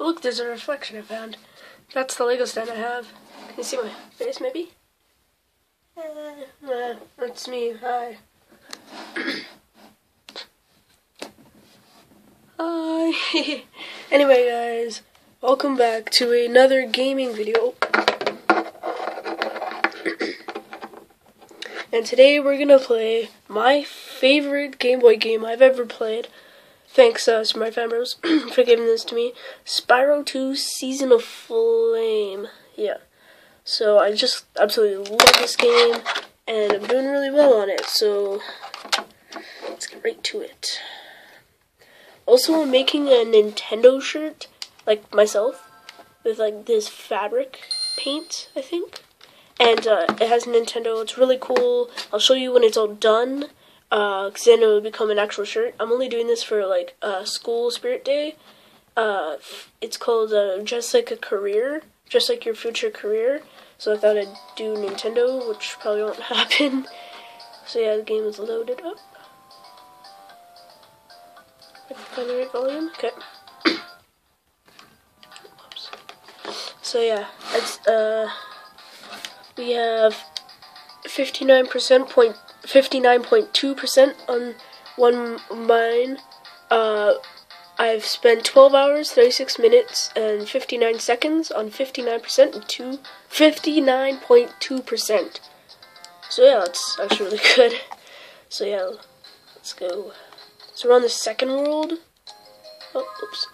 Look, there's a reflection I found. That's the Lego stand I have. Can you see my face, maybe? That's me. Hi. Hi. Anyway, guys, welcome back to another gaming video. And today we're gonna play my favorite Game Boy game I've ever played. Thanks to my fan bros for giving this to me. Spyro 2 Season of Flame. Yeah. So I just absolutely love this game, and I'm doing really well on it. So let's get right to it. Also, I'm making a Nintendo shirt, like myself, with like this fabric paint, I think. And it has Nintendo. It's really cool. I'll show you when it's all done, because then it will become an actual shirt. I'm only doing this for like school spirit day. It's called Just Like a Career, Just Like Your Future Career. So I thought I'd do Nintendo, which probably won't happen. So yeah, the game is loaded up. I can find the right volume. Okay. Oops. So yeah, it's we have 59.2% on one mine. I've spent 12 hours, 36 minutes, and 59 seconds on 59% and 59.2%. So yeah, that's actually really good. So yeah, let's go. So we're on the second world. Oh, oops.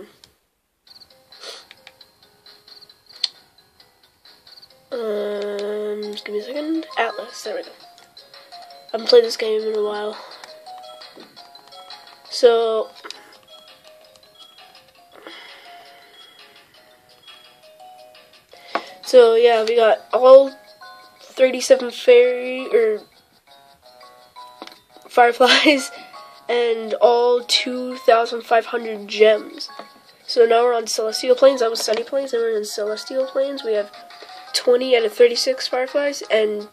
Just give me a second. Atlas, there we go. I haven't played this game in a while. So yeah, we got all 37 fireflies and all 2,500 gems. So now we're on Celestial Plains. That was Sunny Plains, and we're in Celestial Plains. We have 20 out of 36 fireflies and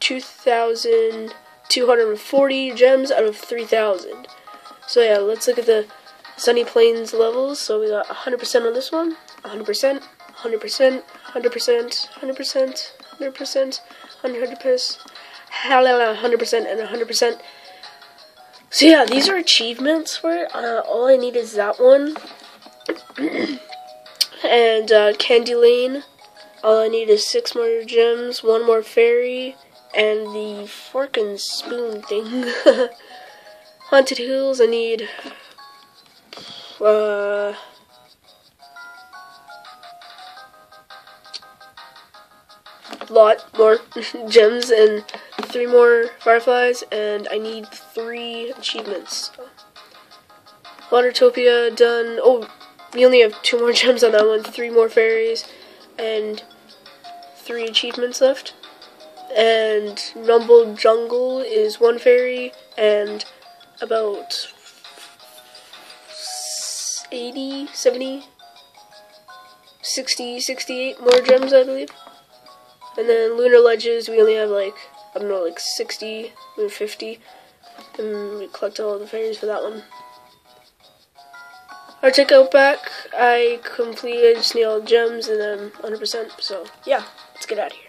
2,240 gems out of 3,000. So yeah, let's look at the Sunny Plains levels. So we got 100% on this one, 100%, 100%, 100%, 100%, 100%, 100%, 100%, and 100%. So yeah, these are achievements for it. All I need is that one. And Candy Lane. All I need is 6 more gems, 1 more fairy, and the fork and spoon thing. Haunted Hills, I need lot more gems and 3 more fireflies, and I need 3 achievements. Watertopia done. Oh, we only have 2 more gems on that one, 3 more fairies, and 3 achievements left. And Rumble Jungle is 1 fairy and about 80, 70, 60, 68 more gems, I believe. And then Lunar Ledges, we only have like, I don't know, like 60 or 50. And we collect all the fairies for that one. Arctic Outback, I completed, I just need all the gems and then 100%. So yeah, let's get out of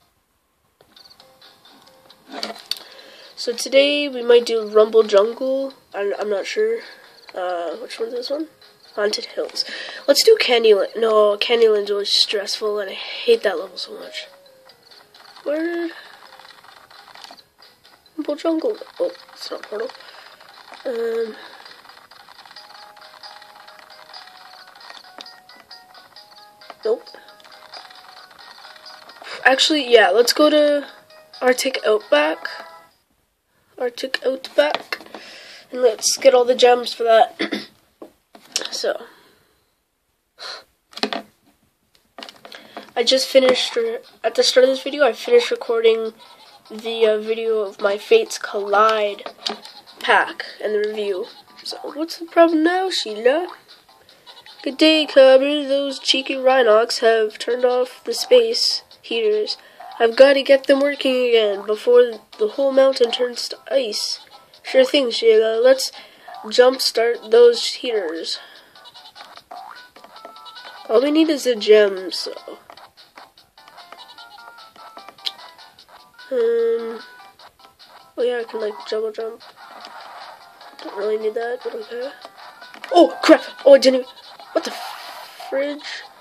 here. So today we might do Rumble Jungle. I'm not sure. Which one's this one? Haunted Hills. Let's do Candyland. No, Candyland's always stressful and I hate that level so much. Where? Rumble Jungle. Oh, it's not Portal. Nope. Actually, yeah, let's go to Arctic Outback. Arctic Outback. And let's get all the gems for that. So. I just finished, at the start of this video, I finished recording the video of my Fates Collide pack and the review. So, what's the problem now, Sheila? Good day, Cobra. Those cheeky Rhinox have turned off the space heaters. I've got to get them working again before the whole mountain turns to ice. Sure thing, Sheila. Let's jumpstart those heaters. All we need is a gem, so. Oh yeah, I can like double jump. Don't really need that, but okay. Oh crap! Oh, I didn't even. What the fridge?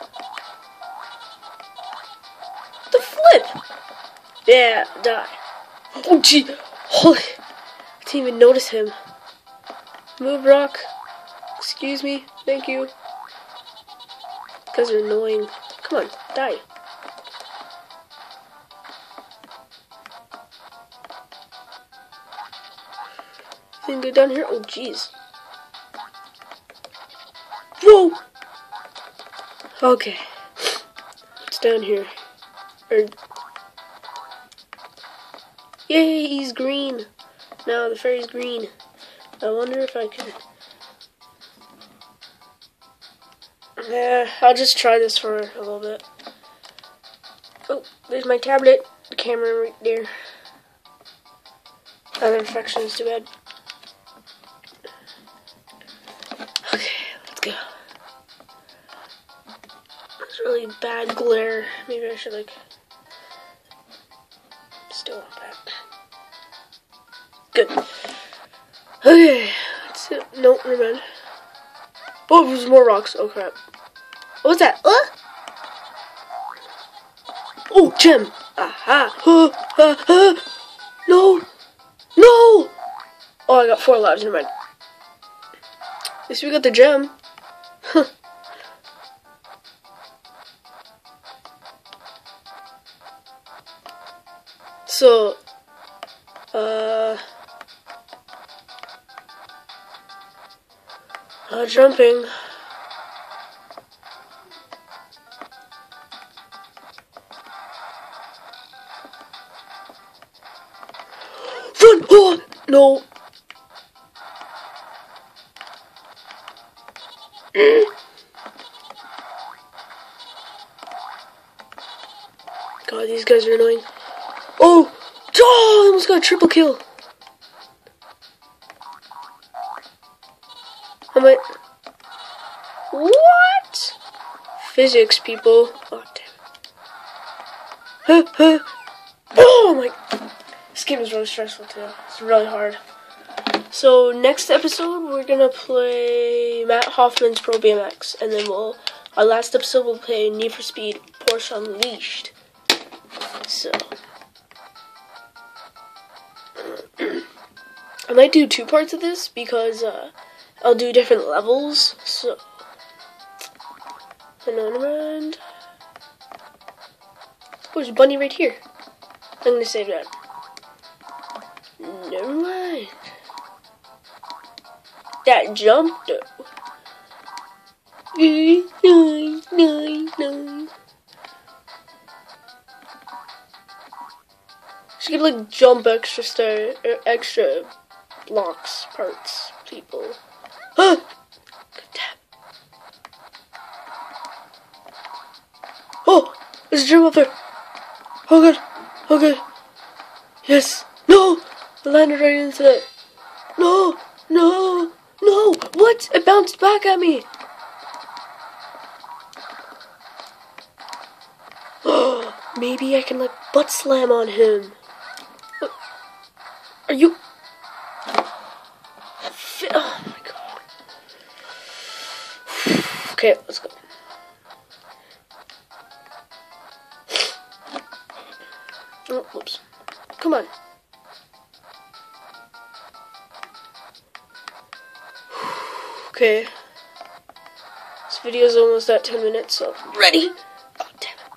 The flip! Yeah, die. Oh gee! Holy! I didn't even notice him. Move, rock. Excuse me. Thank you. You guys are annoying. Come on, die. Anything good down here? Oh jeez. Whoa! Okay. What's down here? Yay, he's green. Now the fairy's green. I wonder if I can. Yeah, I'll just try this for a little bit. Oh, there's my tablet. The camera right there. Other reflections, too bad. Okay, let's go. It's really bad glare. Maybe I should like. Still not bad. Good. Okay, that's it. Nope, never mind. Oh, there's more rocks. Oh crap. What's that? Oh, gem. Aha. No. No. Oh, I got 4 lives. Never mind. At least we got the gem. Huh. So, jumping. Run! Oh, no. God, these guys are annoying. Oh! Oh, I almost got a triple kill. I might. What? Physics, people. Oh, damn. Oh my. This game is really stressful too. It's really hard. So next episode we're gonna play Matt Hoffman's Pro BMX, and then our last episode we'll play Need for Speed Porsche Unleashed. So I might do 2 parts of this because I'll do different levels. So never mind. Oh, there's a bunny right here. I'm gonna save that. Never mind. That jump though. Should give like jump extra blocks, parts, people. Ah! Good tap. Oh! There's a gem up there! Oh good! Oh good! Yes! No! I landed right into it! No! No! No! What? It bounced back at me! Oh! Maybe I can like butt slam on him. What? Are you... Oh my god. Okay, let's go. Oh, whoops. Come on. Okay. This video is almost at 10 minutes, so ready? Oh, damn it.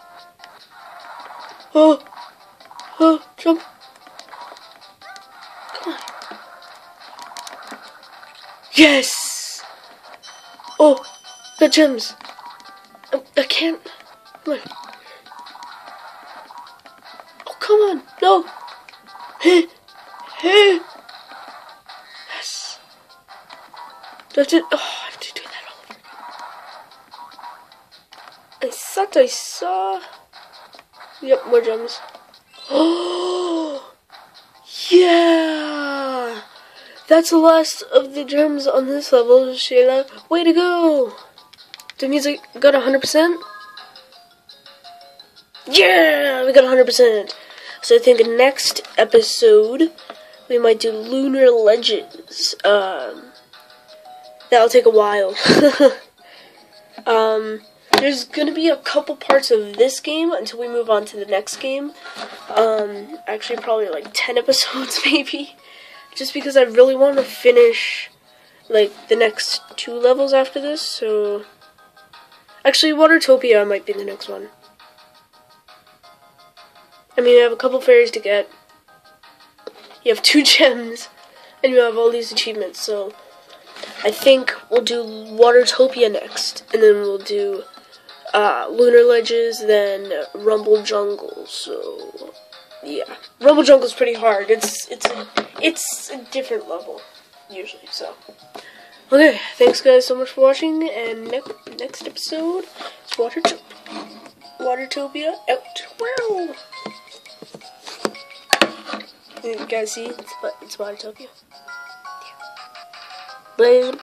Oh. Oh, jump. Come on. Yes! Oh, got gems. I can't. Come on. Oh, come on. No. Hey. Hey. Yes. Do I have to, oh, I have to do that all over again. I saw. Yep, more gems. Oh, yeah. That's the last of the gems on this level, Shayla. Way to go. That means I got 100%? Yeah, we got 100%. So I think the next episode, we might do Lunar Legends. That'll take a while. There's gonna be a couple parts of this game until we move on to the next game. Actually probably like 10 episodes maybe. Just because I really want to finish like the next 2 levels after this, so actually Watertopia might be the next one. I mean, I have a couple fairies to get. You have 2 gems, and you have all these achievements, so I think we'll do Watertopia next, and then we'll do Lunar Ledges, then Rumble Jungle. So yeah, Rumble Jungle's pretty hard. It's a different level usually. So okay, thanks guys so much for watching, and next episode is Watertopia out. Wow. You guys see, it's Watertopia. Yeah. Bye.